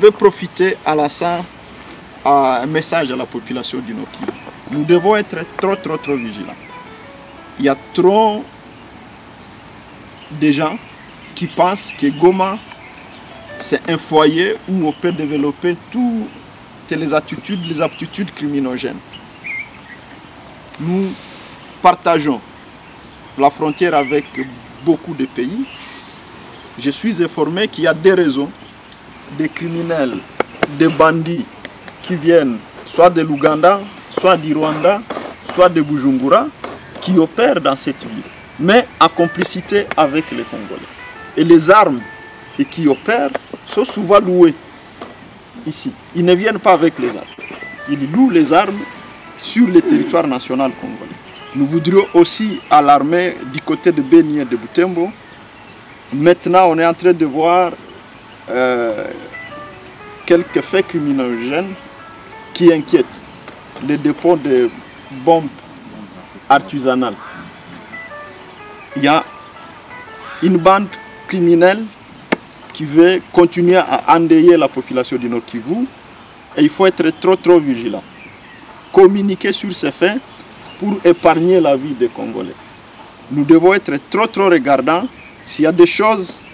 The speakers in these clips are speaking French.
vais profiter à l'instant à un message à la population du Nord Kivu. Nous devons être trop vigilants. Il y a trop de gens qui pensent que Goma, c'est un foyer où on peut développer toutes les aptitudes criminogènes. Nous partageons la frontière avec beaucoup de pays. Je suis informé qu'il y a des raisons, des criminels, des bandits qui viennent soit de l'Ouganda, soit du Rwanda, soit de Bujumbura, qui opèrent dans cette ville, mais en complicité avec les Congolais. Et les armes qui opèrent sont souvent louées ici. Ils ne viennent pas avec les armes. Ils louent les armes sur le territoire national congolais. Nous voudrions aussi alarmer du côté de Beni et de Butembo. Maintenant, on est en train de voir quelques faits criminogènes qui inquiètent. Les dépôts de bombes artisanales. Il y a une bande criminelle qui veut continuer à endeuiller la population du Nord Kivu et il faut être trop vigilant. Communiquer sur ces faits pour épargner la vie des Congolais. Nous devons être trop regardants. S'il y a des choses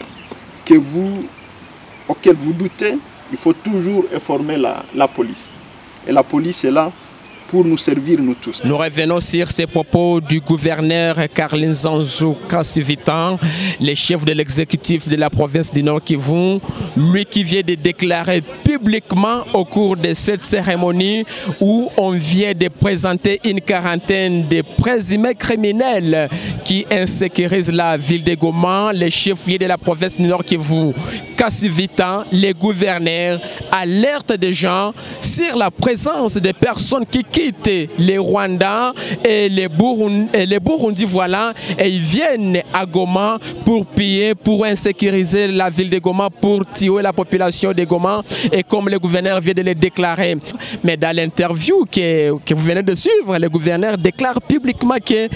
auxquelles vous doutez, il faut toujours informer la police. Et la police est là pour nous servir, nous tous. Nous revenons sur ces propos du gouverneur Karlin Zanzou Kassivitan, le chef de l'exécutif de la province du Nord Kivu, lui qui vient de déclarer publiquement au cours de cette cérémonie où on vient de présenter une quarantaine de présumés criminels qui insécurisent la ville de Goma, le chef de la province du Nord Kivu, Kassivitan, le gouverneur, alerte des gens sur la présence de personnes qui quittent les Rwandais et les Burundi, voilà, et ils viennent à Goma pour piller, pour insécuriser la ville de Goma, pour tuer la population de Goma, et comme le gouverneur vient de le déclarer. Mais dans l'interview que vous venez de suivre, le gouverneur déclare publiquement que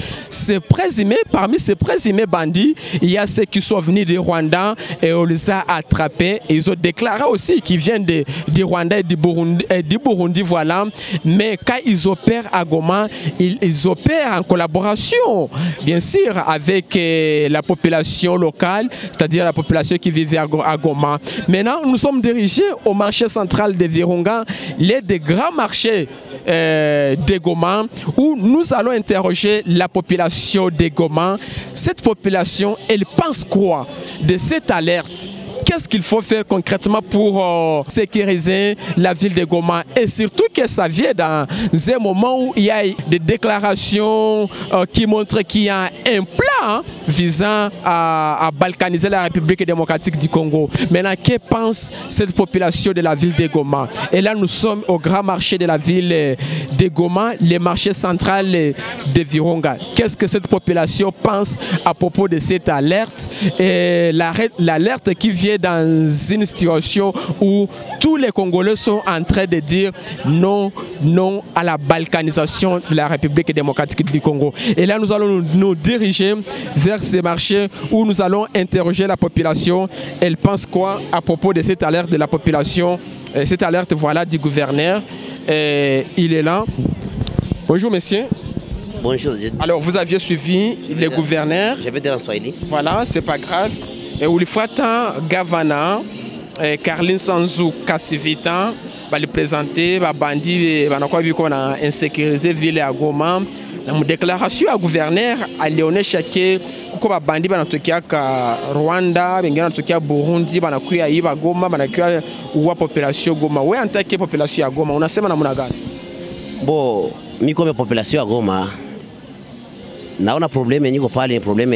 parmi ces présumés bandits, il y a ceux qui sont venus du Rwanda et on les a attrapés. Et ils ont déclaré aussi qu'ils viennent du Rwanda et du Burundi, voilà. Mais quand ils opèrent à Goma, ils opèrent en collaboration, bien sûr, avec la population locale, c'est-à-dire la population qui vivait à Goma. Maintenant, nous sommes dirigés au marché central de Virunga, l'un des grands marchés de Goma, où nous allons interroger la population de Goma. Cette population, elle pense quoi de cette alerte? Qu'est-ce qu'il faut faire concrètement pour sécuriser la ville de Goma? Et surtout que ça vient dans un moment où il y a des déclarations qui montrent qu'il y a un plan visant à balkaniser la République démocratique du Congo. Maintenant, que pense cette population de la ville de Goma? Et là, nous sommes au grand marché de la ville de Goma, le marché central de Virunga. Qu'est-ce que cette population pense à propos de cette alerte? Et l'alerte qui vient dans une situation où tous les Congolais sont en train de dire non à la balkanisation de la République démocratique du Congo. Et là, nous allons nous diriger vers ces marchés où nous allons interroger la population. Elle pense quoi à propos de cette alerte de la population, cette alerte, voilà, du gouverneur. Il est là. Bonjour, monsieur. Bonjour. Alors, vous aviez suivi le gouverneur. J'avais dit en Swahili. Voilà, c'est pas grave. Et ulifata gavana Karlin Zanzou Kassivitan va le présenter, va bandi, va na insécuriser ville à Goma. Na mu déclaration à gouverneur a Léoné Chake kuko ba bandi banatokia ka Rwanda, bengena natokia Burundi, banakuya iba Goma, banakuya uwa population Goma. Wewe antaki population ya Goma, unasema namna gani? Bo, mimi comme population ya Goma naona probleme niko pale, probleme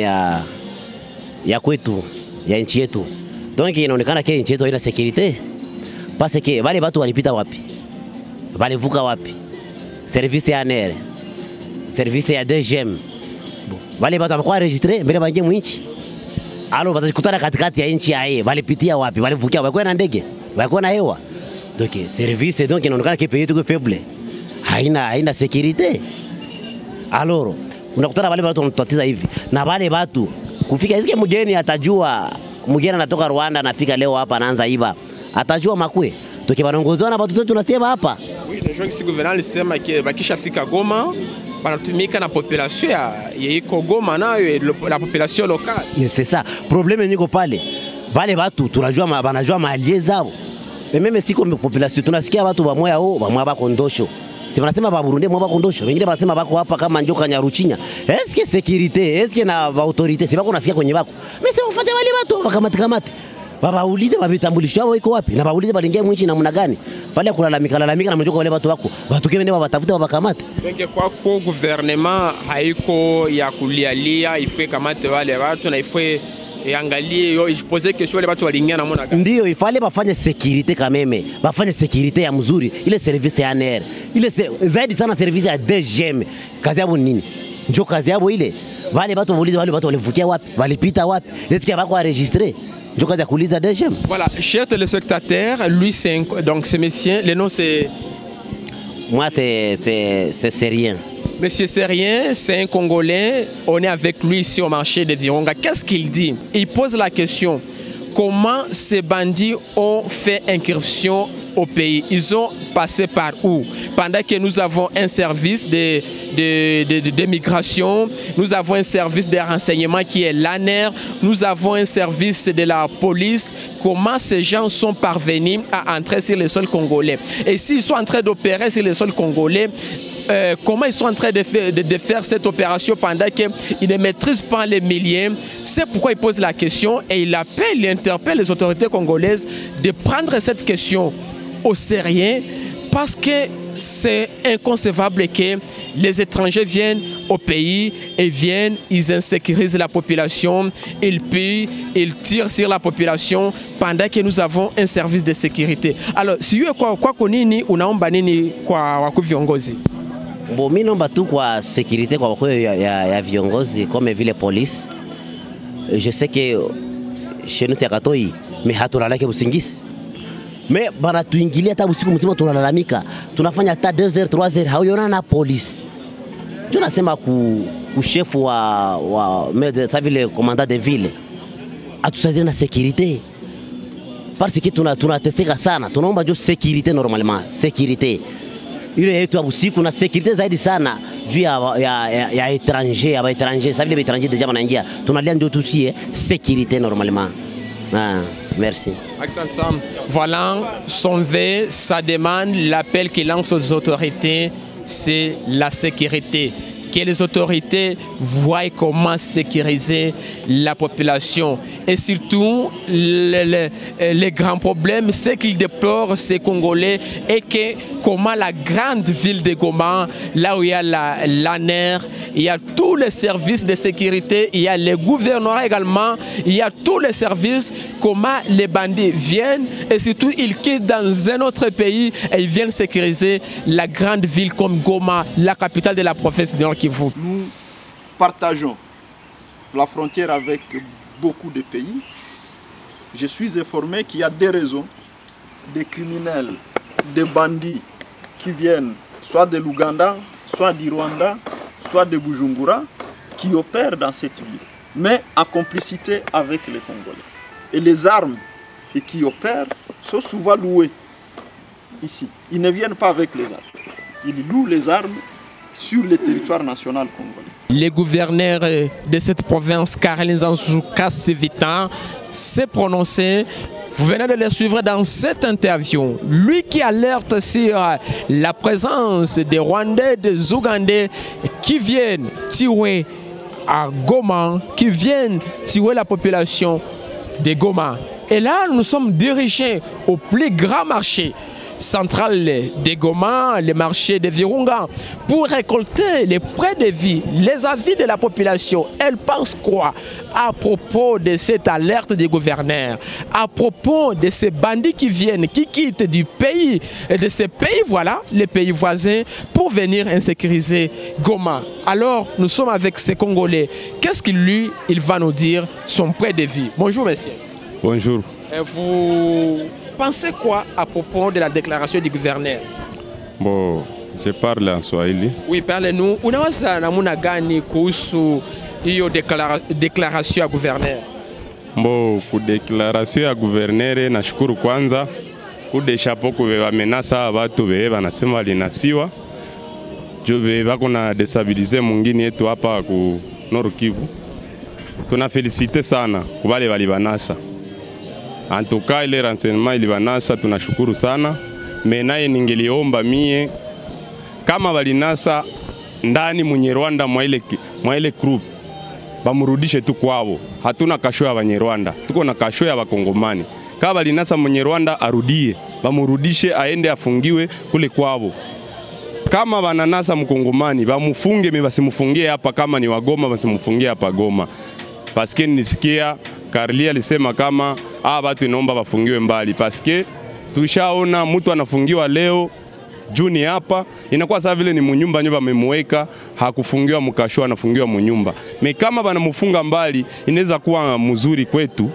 ya kwetu, ya nchi yetu. Donc inaonekana ke nchi yetu haina sécurité. Parce que wale watu walipita wapi? Walivuka wapi? Service ya NR, service ya DGM. Wale watu wamekuwa registré mbele baingie mwinchi. Alo watakutana katikati ya nchi yae, walipitia wapi? Walivukia wapi? Na ndege, wapi na hewa. Donc service donc inaonekana ke pays yetu faible. Haina sécurité. Alors unakutana wale watu wanatatiza hivi. Na wale watu kufika hizi mgeni atajua mgeni anatoka Rwanda anafika leo hapa anaanza iba. atajua makwe. Tukibanongozwa na watu tunasema hapa. Oui, les gens qui gouvernent lisema ke bakishafika Goma banatumika na population ya iko Goma nayo la population locale. C'est ça. Problème niko pale. Wale watu tunajua banajua malie zao. Et même si comme population tunasikia watu bamoya bamoya bako ndosho. Si wanasema ba Burundi mwa bako ndosho. Wengine wanasema bako hapa kama njoka Nyaruchinya. Est-ce que sécurité, est-ce que na autorité si bako nasikia kwenye bako. Mais si mfate wale watu bakamati. Babaulize babitambulisho yao iko wapi? Na baulize balingia mwinchi namna gani? Pale kulalamika na mjoko wale watu wako. Watu kile ndio watafuta wabakamate. Donc kwa gouvernement haiko ya kulialia, ifwe kamate wale watu na ifwe angalie yo poser question wale watu walingia namna gani? Ndio ifale bafanye sécurité kameme. Bafanye sécurité ya mzuri. Ile service ya ANR. Ile zaidi sana service ya DGM. Kazi yao nini? Njoo kazi yao ile. Wale watu waulize wale watu walivukia wapi? Walipita wapi? Est-ce qu'il bako enregistré? Voilà, chers téléspectateurs, lui c'est donc ce monsieur, le nom c'est... Moi c'est Sérien. Monsieur Sérien, c'est un Congolais, on est avec lui ici au marché de Virunga. Qu'est-ce qu'il dit? Il pose la question, comment ces bandits ont fait incursion au pays? Ils ont passé par où? Pendant que nous avons un service de migration, nous avons un service de renseignement qui est l'ANR, nous avons un service de la police. Comment ces gens sont parvenus à entrer sur le sol congolais? Et s'ils sont en train d'opérer sur le sol congolais, comment ils sont en train de faire cette opération pendant qu'ils ne maîtrisent pas les milliers? C'est pourquoi il pose la question et il interpelle les autorités congolaises de prendre cette question au sérieux, parce que c'est inconcevable que les étrangers viennent au pays et ils insécurisent la population, ils pillent, ils tirent sur la population pendant que nous avons un service de sécurité. Alors, si vous avez quoi nini unaomba nini kwa waku viongozi? Bon, mimi naomba tu kwa sécurité kwa waku ya viongozi comme vile police. Je sais que chez nous c'est Katoi, mais hatulalake usingisi. Mais banatuingilia hata usiku mzima tunalalamika. Tunafanya hata 2h 3h hauiona na polisi. Tunasema ku chef wa ça vile commandant de ville. Atusaidie na sécurité. Parce que tunateseka sana. Tunaomba jo sécurité normalement, sécurité. Ile yetu usiku na sécurité zaidi sana juu ya étranger, ya étranger, ça vile étranger déjà wanaingia. Tunalia ndio tusie sécurité normalement. Ah, merci. Voilà, son vœu, sa demande, l'appel qu'il lance aux autorités, c'est la sécurité. Que les autorités voient comment sécuriser la population. Et surtout, les grands problèmes, ce qu'ils déplorent, ces Congolais, et que comment la grande ville de Goma, là où il y a l'ANR, il y a tous les services de sécurité, il y a les gouvernements également, il y a tous les services, comment les bandits viennent et surtout ils quittent dans un autre pays et ils viennent sécuriser la grande ville comme Goma, la capitale de la province du Nord Kivu. Nous partageons la frontière avec beaucoup de pays. Je suis informé qu'il y a des raisons, des criminels, des bandits qui viennent soit de l'Ouganda, soit du Rwanda, soit de Bujumbura, qui opèrent dans cette ville, mais en complicité avec les Congolais. Et les armes qui opèrent sont souvent louées ici. Ils ne viennent pas avec les armes. Ils louent les armes sur le territoire national congolais. Le gouverneur de cette province, Caroline Nzanzu Kasivita, s'est prononcé. Vous venez de le suivre dans cette interview. Lui qui alerte sur la présence des Rwandais, des Ougandais qui viennent tuer à Goma, qui viennent tuer la population de Goma. Et là, nous sommes dirigés au plus grand marché central de Goma, le marché de Virunga, pour récolter les prêts de vie, les avis de la population. Elle pense quoi à propos de cette alerte des gouverneurs, à propos de ces bandits qui viennent, qui quittent du pays, et de ces pays, voilà, les pays voisins, pour venir insécuriser Goma. Alors, nous sommes avec ces Congolais. Qu'est-ce qu'il lui, il va nous dire, son prêt de vie? Bonjour, monsieur. Bonjour. Vous pensez quoi à propos de la déclaration du gouverneur? Bon, je parle en Swahili. Oui, parlez-nous. Unaweza namuna gani kuhusu hiyo déclaration ya gouverneur? Mbo kudeklarasio ya guvernere na shukuru kwanza kudesha poko wamenasa watu wanasema walinasiwa juu bako na destabilize mwingine yetu hapa ku Nord Kivu. Tunafelicite sana kubale walibanasa. Antuka ile renseignement ilibanasa tunashukuru sana. Menaye ningeliomba mie kama walinasa ndani mwenye Rwanda mwa ile group bamurudishe tu kwao. Hatuna kasho ya Banyarwanda, tuko na kasho ya Bakongomani. Kama walinasa mwenye Rwanda arudie, bamurudishe aende afungiwe kule kwao. Kama bananasa mkongomani bamufunge, basimufungie hapa. Kama ni wagoma basimufungie hapa Goma. Paske nisikia Karlia alisema kama watu inaomba bafungiwe mbali. Paske tushaona mtu anafungiwa leo Juni hapa inakuwa sawa vile ni munyumba nyumba memweka, hakufungiwa mkasho, anafungiwa munyumba. Me kama banamufunga mbali inaweza kuwa mzuri kwetu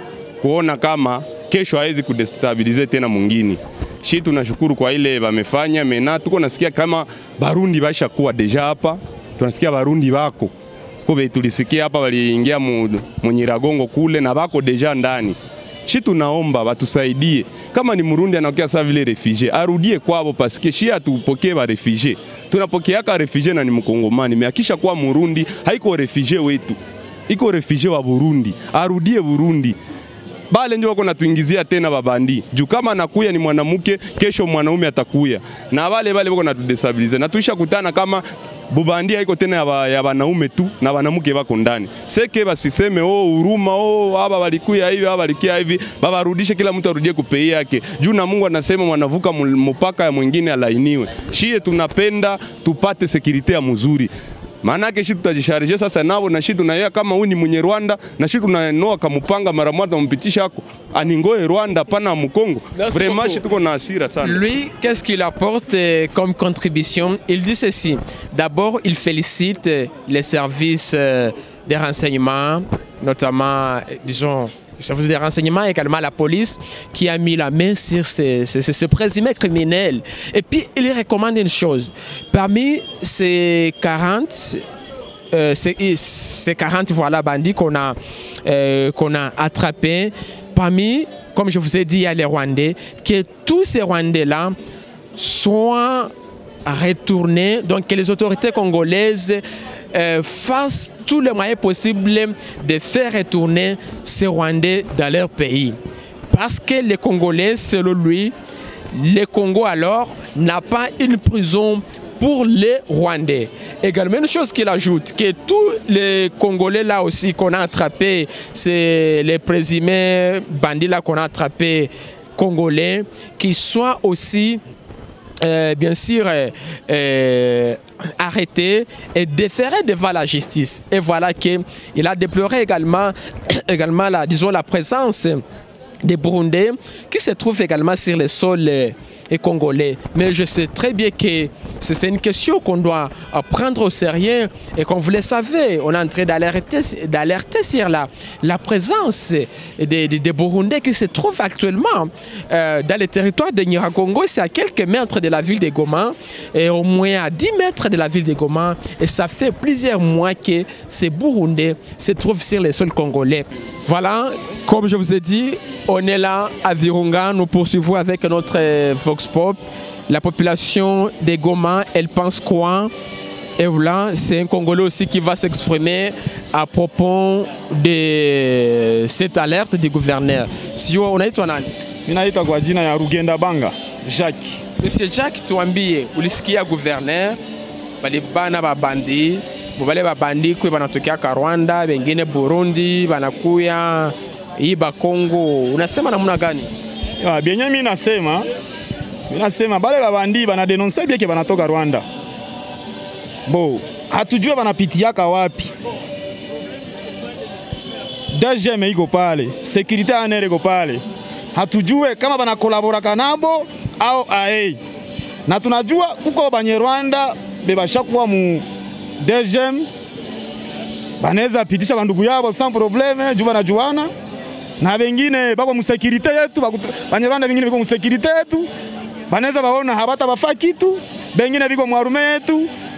kuona kama kesho hawezi kudestabilize tena mwingine. Shi tunashukuru kwa ile bamefanya. Mena tuko nasikia kama Barundi baisha kuwa deja hapa. Tunasikia Barundi bako kobe, tulisikia hapa waliingia Munyiragongo kule na bako deja ndani. Shi tunaomba batusaidie, kama ni Murundi anaokia sawa vile refugee arudie kwao, paske shi atupokee ba refugee. Tunapokea ka refugee na ni Mkongomani, meakisha kuwa Murundi haiko refugee wetu, iko refugee wa Burundi, arudie Burundi. Bale ndio wako natuingizia tena babandi. Juu kama anakuya ni mwanamke, kesho mwanaume atakuya. Na bale wako natudestabilize. Na tuisha kutana kama bubandi haiko tena ya wanaume tu na wanamke wako ndani. Seke basiseme huruma haba walikuya hivi, haba walikia hivi, baba rudishe, kila mtu arudie kupei yake. Juu na Mungu anasema mwanavuka mpaka ya mwingine alainiwe. Shie tunapenda tupate sekirite ya mzuri. Maana yake shi tutajisharije sasa nao na shi tunaya kama huyu ni mwenye Rwanda na shi tunanoa kamupanga mara moja mpitisha hako aningoe Rwanda pana Mkongo. Vraiment shi tuko na hasira sana. Lui, qu'est-ce qu'il apporte comme contribution? Il dit ceci. D'abord, il félicite les services des renseignements, notamment disons le service des renseignements, également la police, qui a mis la main sur ce présumé criminel. Et puis, il recommande une chose. Parmi ces 40, voilà, bandits qu'on a attrapés, parmi, comme je vous ai dit, il y a les Rwandais, que tous ces Rwandais-là soient retournés, donc que les autorités congolaises fassent tous les moyens possibles de faire retourner ces Rwandais dans leur pays. Parce que les Congolais, selon lui, le Congo alors n'a pas une prison pour les Rwandais. Également, une chose qu'il ajoute, que tous les Congolais là aussi qu'on a attrapés, c'est les présumés bandits là qu'on a attrapés congolais, qui soient aussi bien sûr arrêté et déféré devant la justice. Et voilà qu'il a déploré également la présence des Burundais qui se trouvent également sur les sols congolais. Mais je sais très bien que c'est une question qu'on doit prendre au sérieux et comme vous le savez, on est en train d'alerter sur la présence des Burundais qui se trouvent actuellement dans le territoire de Nyiragongo. C'est à quelques mètres de la ville de Goma et au moins à 10 mètres de la ville de Goma. Et ça fait plusieurs mois que ces Burundais se trouvent sur les sols congolais. Voilà, comme je vous ai dit, on est là à Virunga, nous poursuivons avec notre Vox Pop. La population de Goma, elle pense quoi? Et voilà, c'est un Congolais aussi qui va s'exprimer à propos de cette alerte du gouverneur. Si on a toi nani? Ninaitwa kwa jina ya Rugenda Banga, Jacques. Monsieur Jacques, tuambie, ulisikia gouverneur bali bana babandi, bale babandi kwa banatokea Rwanda, wengine Burundi, banakuya iba Kongo. Unasema namna gani? Bienye mimi nasema bale babandi banadenonse bien ke banatoka Rwanda. Bo, hatujue banapitiaka wapi. DGM iko pale, sécurité anere iko pale. Hatujue kama banakolabora kanabo au AE. Na tunajua kuko Banyarwanda bebashakuwa mu DGM banaweza pitisha bandugu yabo sans problème, juu banajuana. Na wengine bako mu sécurité yetu, Banyarwanda wengine biko mu sécurité yetu. Banaweza baona habata bafa kitu, bengine biko mu arme yetu,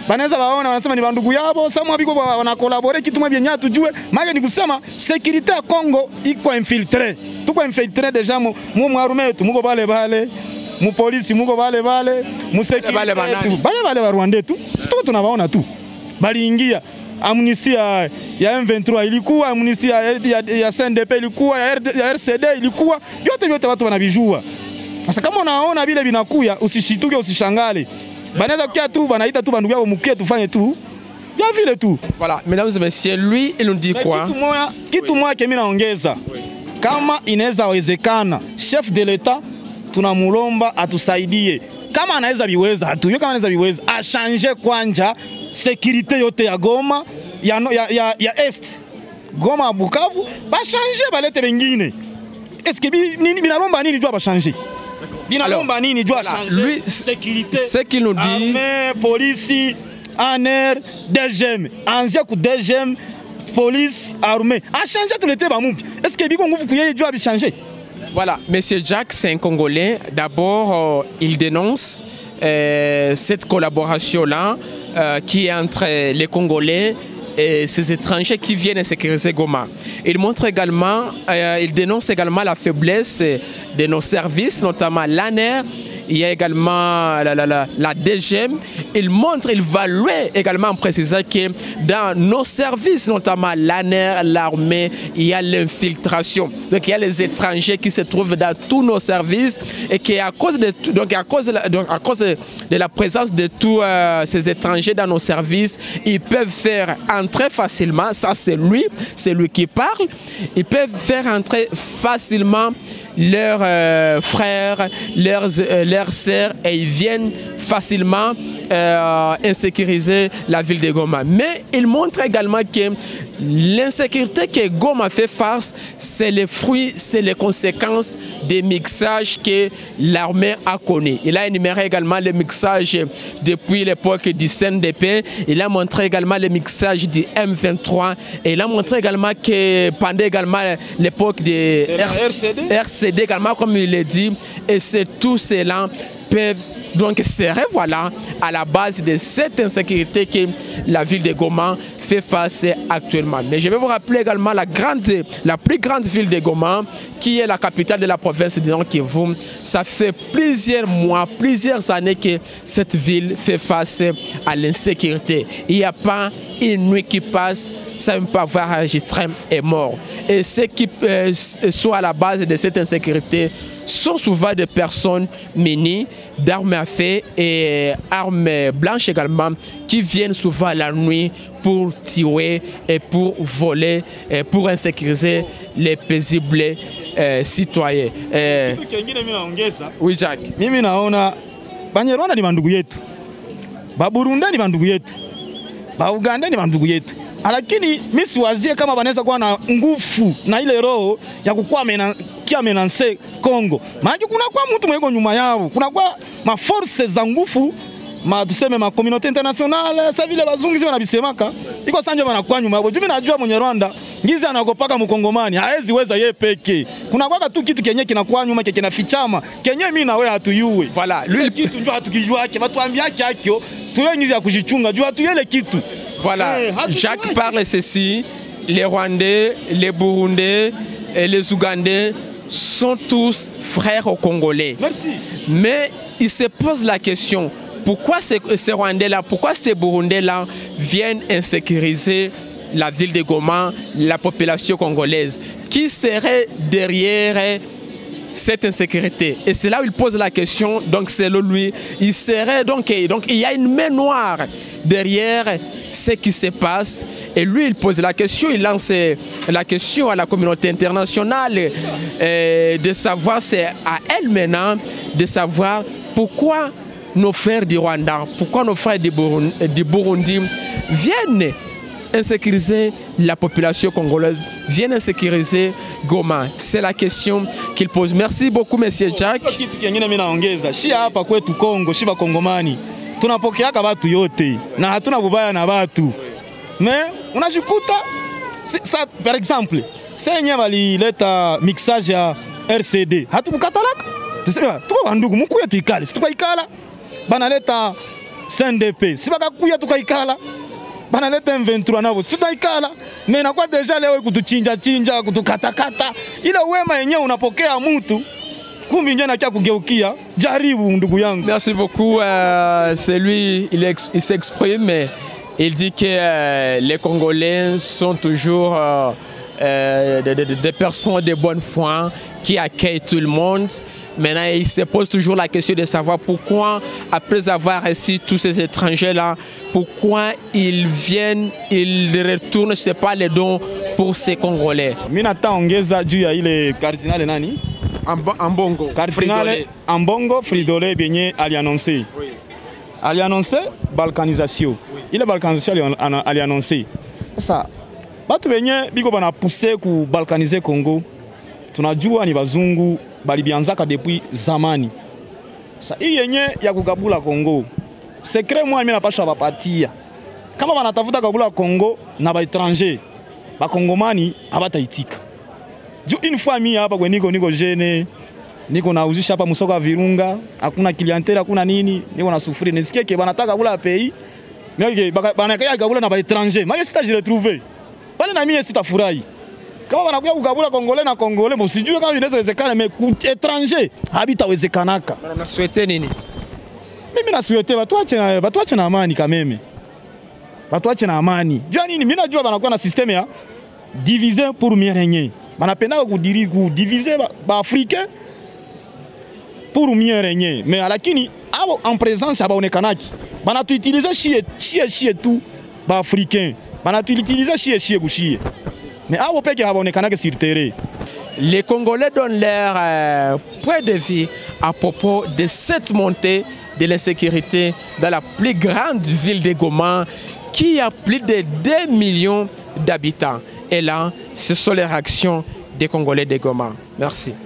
banaweza waona wanasema ni bandugu yabo, samwa biko wanakolabore kitu mwa byenye tujue. Maana ni kusema security ya Kongo iko infiltré. Tuko infiltré deja mu mwarume yetu muko bale mu polisi muko bale mu security bale wa Rwanda tu. Sito tunawaona tu. Bali ingia amnistia ya M23 ilikuwa, amnistia ya CNDP ilikuwa, ya RCD ilikuwa, vyote watu wanavijua. Sasa kama unaona vile vinakuya, usishituke, usishangale. Banaweza kia tu banaita tu bandugu yao mukie tufanye tu. Ya vile tu. Voilà, mesdames et messieurs, lui il nous dit quoi? Kitu moja mimi naongeza. Kama inaweza wezekana, chef de l'État tunamulomba atusaidie. Kama anaweza biweza, hatuyo kama anaweza biweza, achange kwanja sécurité yote ya Goma ya Est. Goma Bukavu, ba changer balete bengine. Est-ce que binalomba nini jua ba changer? Binalomba nini jua changer? Lui sécurité. Ce qu'il nous dit, armée, police, ANR, DGM, anzia ku DGM, police, armée. A changer tout l'été ba mumpi. Est-ce que biko nguvu kuye jua bi changer? Voilà, Monsieur Jack, c'est un Congolais. D'abord, il dénonce cette collaboration-là qui est entre les Congolais et ces étrangers qui viennent sécuriser Goma. Il montre également, il dénonce également la faiblesse de nos services, notamment l'ANR. Il y a également la DGM. Il montre, il value également en précisant que dans nos services, notamment l'ANR, l'armée, il y a l'infiltration. Donc il y a les étrangers qui se trouvent dans tous nos services et qu'à cause de la présence de tous ces étrangers dans nos services, ils peuvent faire entrer facilement, ça c'est lui qui parle, ils peuvent faire entrer facilement leurs frères, leurs sœurs, et ils viennent facilement insécuriser la ville de Goma. Mais il montre également que l'insécurité que Goma fait face, c'est les fruits, c'est les conséquences des mixages que l'armée a connus. Il a énuméré également les mixages depuis l'époque du CNDP. Il a montré également les mixages du M23. Et il a montré également que pendant également l'époque de RCD également, comme il l'a dit, et c'est tout cela peuvent donc serait voilà à la base de cette insécurité que la ville de Goma fait face actuellement. Mais je vais vous rappeler également la plus grande ville de Goma, qui est la capitale de la province du Nord Kivu. Ça fait plusieurs mois, plusieurs années que cette ville fait face à l'insécurité. Il n'y a pas une nuit qui passe sans même pas avoir enregistré est mort. Et ceux qui sont à la base de cette insécurité sont souvent des personnes munies d'armes à feu et armes blanches également, qui viennent souvent la nuit pour tuer et pour voler et pour insécuriser les paisibles citoyens. Oui, Jack. Mimi naona Banyarwanda ni bandugu yetu, Baburunda ni bandugu yetu, Bauganda ni bandugu yetu. Lakini mimi siwazie kama banaweza kuwa na nguvu na ile roho ya kukua amenanse Kongo. Maana kuna kwa mtu mweko nyuma yao, kuna kwa ma forces za nguvu, tuseme ma communauté internationale, sasa vile bazungu wanabisemaka, iko sanje banakuwa nyuma yao. Mimi najua mwenye Rwanda ngizi anakopaka mkongomani haezi weza yeye peke. Kuna kwa tu kitu kenye kinakuwa nyuma kinafichama, kenye mimi na wewe hatuyue. Voilà, lui kitu njoo hatukijua yake, watuambia yake hakio, tuwe ngizi ya kujichunga, jua tuyele kitu. Voilà, Jacques parle ceci, les Rwandais, les Burundais et les Ougandais sont tous frères aux Congolais. Merci. Mais il se pose la question, pourquoi ces Rwandais-là, pourquoi ces Burundais-là viennent insécuriser la ville de Goma, la population congolaise? Qui serait derrière cette insécurité? Et c'est là où il pose la question, donc selon lui, il serait donc il y a une main noire derrière ce qui se passe, et lui il pose la question, il lance la question à la communauté internationale de savoir, c'est à elle maintenant de savoir pourquoi nos frères du Rwanda, pourquoi nos frères du Burundi viennent insécuriser la population congolaise, viennent insécuriser Goma. C'est la question qu'il pose. Merci beaucoup, Monsieur Jack. Kitu kingine mimi naongeza, shi hapa kwetu Kongo, shi bakongomani tunapokeaka watu yote na hatuna bubaya na watu. Mais unajikuta par exemple, senye balileta mixage ya RCD, hatukukatalaka. Tusema tuko bandugu, mkuye tuikale, situkaikala. Banaleta CNDP si bakakuya tukaikala banaleta M23 nabo sitaikala mais inakuwa deja leo kutuchinja chinja kutukatakata ile wema yenyewe unapokea mtu kumbi njana kia kugeukia jaribu ndugu yangu. Merci beaucoup. C'est lui, il s'exprime, mais il dit que les Congolais sont toujours des personnes de bonne foi qui accueillent tout le monde. Maintenant, il se pose toujours la question de savoir pourquoi, après avoir reçu tous ces étrangers-là, pourquoi ils viennent, ils retournent, je ne sais pas, les dons pour ces Congolais. Minata ongeza juu ya ile cardinal nani? Ambongo. Cardinal Ambongo Fridolin benye aliannoncé. Oui. Aliannoncé balkanisation. Oui. Ile balkanisation aliannoncé. Sasa batu benye biko bana pousser ku balkaniser Congo. Tunajua ni bazungu balibianzaka depuis zamani. Sasa hii yenye ya kugabula Congo. Secret moi mimi napasha bapatia. Kama wanatafuta kugabula Congo na ba étranger, ba Kongomani abataitika. Une fois mimi hapa kwa niko jeune, niko nauzisha hapa msoko wa Virunga, hakuna clientele, hakuna nini, niko na sufuri. Nisikie ke banataka kula pays, mais banakaya kugabula na ba étranger. Moi sita je retrouver. Pale na mimi sitafurahi. Kama wanakuja kugabula Congolais na Congolais, msijue kama inawezekana, mais ku étranger habitawezekanaka. Na souhaiter nini? Mimi na souhaiter watu ache na amani kameme. Watu ache na amani. Jua nini? Mimi najua banakuwa na système ya diviser pour mieux régner. Banapenda kudiviser ba africain pour mieux régner. Mais lakini en présence abaonekanaki. Banatuutiliser chie tout ba africain. Banatuutiliser chie kuchie. Mais abo peke abaonekanaki sur terrain. Les Congolais donnent leur point de vue à propos de cette montée de l'insécurité dans la plus grande ville de Goma qui a plus de 2 millions d'habitants. Et là, ce sont les réactions des Congolais de Goma. Merci.